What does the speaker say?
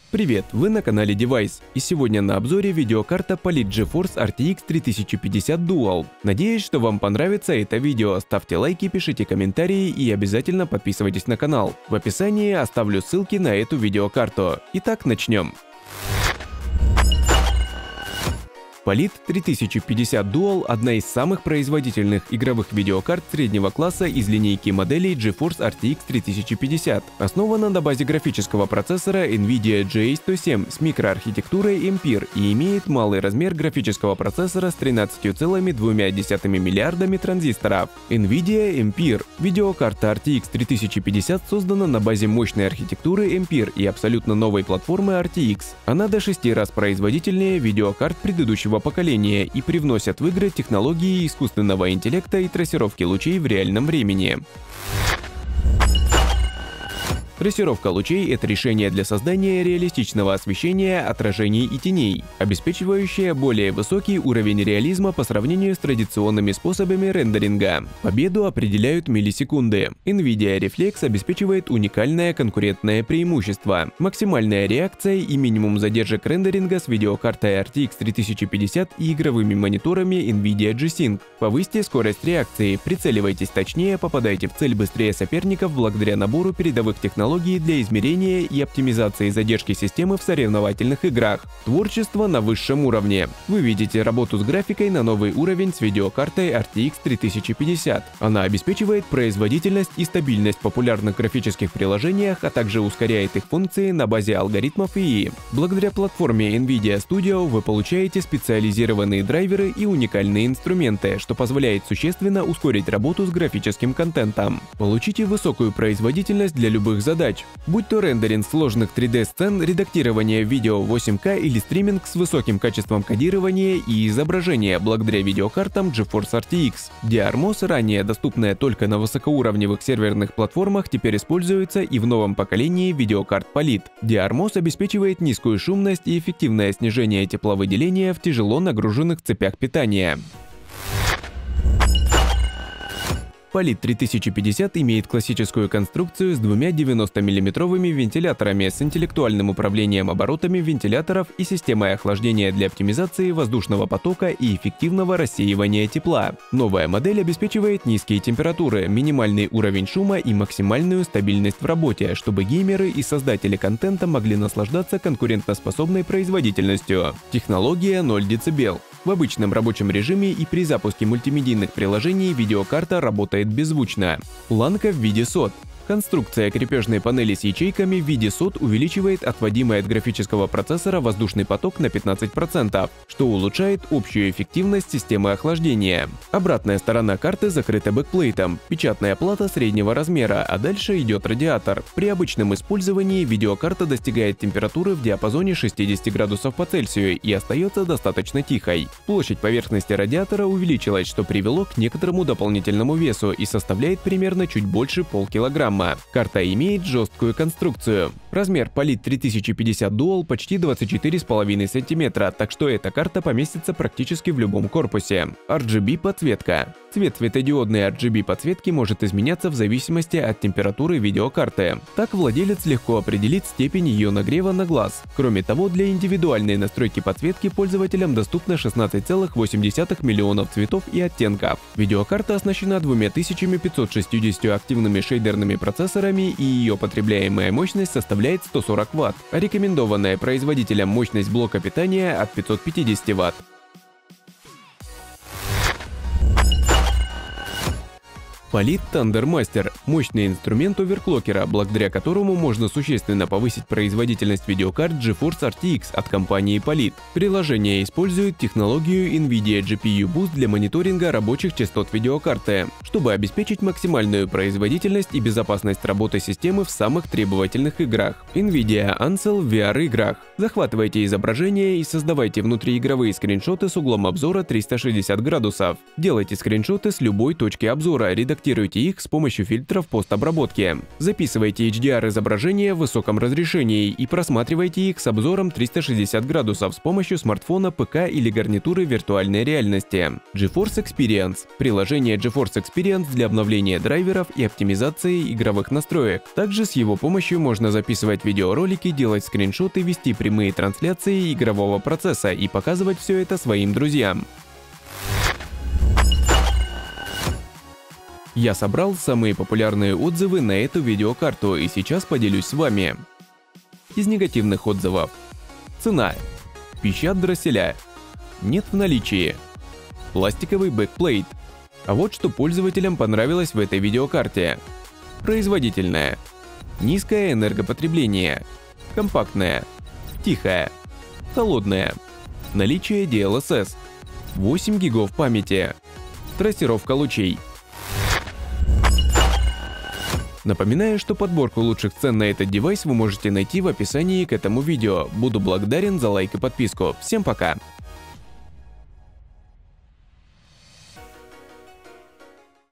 Привет, вы на канале Device, и сегодня на обзоре видеокарта Polit GeForce RTX 3050 Dual. Надеюсь, что вам понравится это видео, ставьте лайки, пишите комментарии и обязательно подписывайтесь на канал. В описании оставлю ссылки на эту видеокарту. Итак, начнем. Polit 3050 Dual – одна из самых производительных игровых видеокарт среднего класса из линейки моделей GeForce RTX 3050. Основана на базе графического процессора NVIDIA GA107 с микроархитектурой Ampere и имеет малый размер графического процессора с 13,2 миллиардами транзисторов. NVIDIA Ampere. Видеокарта RTX 3050 создана на базе мощной архитектуры Ampere и абсолютно новой платформы RTX. Она до 6 раз производительнее видеокарт предыдущего поколения и привносят в игры технологии искусственного интеллекта и трассировки лучей в реальном времени. Трассировка лучей – это решение для создания реалистичного освещения, отражений и теней, обеспечивающее более высокий уровень реализма по сравнению с традиционными способами рендеринга. Победу определяют миллисекунды. NVIDIA Reflex обеспечивает уникальное конкурентное преимущество, максимальная реакция и минимум задержек рендеринга с видеокартой RTX 3050 и игровыми мониторами NVIDIA G-Sync. Повысьте скорость реакции, прицеливайтесь точнее, попадайте в цель быстрее соперников благодаря набору передовых технологий для измерения и оптимизации задержки системы в соревновательных играх. Творчество на высшем уровне. Вы видите работу с графикой на новый уровень с видеокартой RTX 3050. Она обеспечивает производительность и стабильность в популярных графических приложениях, а также ускоряет их функции на базе алгоритмов ИИ. Благодаря платформе NVIDIA Studio вы получаете специализированные драйверы и уникальные инструменты, что позволяет существенно ускорить работу с графическим контентом. Получите высокую производительность для любых задач, будь то рендеринг сложных 3D-сцен, редактирование видео 8К или стриминг с высоким качеством кодирования и изображения благодаря видеокартам GeForce RTX. DRMOS, ранее доступная только на высокоуровневых серверных платформах, теперь используется и в новом поколении видеокарт Polit. DRMOS обеспечивает низкую шумность и эффективное снижение тепловыделения в тяжело нагруженных цепях питания. Polit 3050 имеет классическую конструкцию с двумя 90-мм вентиляторами с интеллектуальным управлением оборотами вентиляторов и системой охлаждения для оптимизации воздушного потока и эффективного рассеивания тепла. Новая модель обеспечивает низкие температуры, минимальный уровень шума и максимальную стабильность в работе, чтобы геймеры и создатели контента могли наслаждаться конкурентоспособной производительностью. Технология 0 дБ. В обычном рабочем режиме и при запуске мультимедийных приложений видеокарта работает беззвучно. Планка в виде SOT. Конструкция крепежной панели с ячейками в виде SOT увеличивает отводимый от графического процессора воздушный поток на 15%, что улучшает общую эффективность системы охлаждения. Обратная сторона карты закрыта бэкплейтом, печатная плата среднего размера, а дальше идет радиатор. При обычном использовании видеокарта достигает температуры в диапазоне 60 градусов по Цельсию и остается достаточно тихой. Площадь поверхности радиатора увеличилась, что привело к некоторому дополнительному весу и составляет примерно чуть больше полкилограмма. Карта имеет жесткую конструкцию. Размер Polit 3050 Dual почти 24,5 см, так что эта карта поместится практически в любом корпусе. RGB подсветка. Цвет светодиодной RGB подсветки может изменяться в зависимости от температуры видеокарты. Так владелец легко определит степень ее нагрева на глаз. Кроме того, для индивидуальной настройки подсветки пользователям доступно 16,8 миллионов цветов и оттенков. Видеокарта оснащена 2560 активными шейдерными процессорами, и ее потребляемая мощность составляет 140 Вт, а рекомендованная производителем мощность блока питания от 550 Вт. Polit ThunderMaster – мощный инструмент оверклокера, благодаря которому можно существенно повысить производительность видеокарт GeForce RTX от компании Polit. Приложение использует технологию NVIDIA GPU Boost для мониторинга рабочих частот видеокарты, чтобы обеспечить максимальную производительность и безопасность работы системы в самых требовательных играх. NVIDIA Ansel в VR-играх. Захватывайте изображение и создавайте внутриигровые скриншоты с углом обзора 360 градусов. Делайте скриншоты с любой точки обзора, редактируйте корректируйте их с помощью фильтров постобработки. Записывайте HDR-изображения в высоком разрешении и просматривайте их с обзором 360 градусов с помощью смартфона, ПК или гарнитуры виртуальной реальности. GeForce Experience – приложение GeForce Experience для обновления драйверов и оптимизации игровых настроек. Также с его помощью можно записывать видеоролики, делать скриншоты, вести прямые трансляции игрового процесса и показывать все это своим друзьям. Я собрал самые популярные отзывы на эту видеокарту и сейчас поделюсь с вами. Из негативных отзывов. Цена. Пищат дросселя. Нет в наличии. Пластиковый бэкплейт. А вот что пользователям понравилось в этой видеокарте. Производительная. Низкое энергопотребление. Компактная. Тихая. Холодная. Наличие DLSS. 8 гигов памяти. Трассировка лучей. Напоминаю, что подборку лучших цен на этот девайс вы можете найти в описании к этому видео. Буду благодарен за лайк и подписку. Всем пока!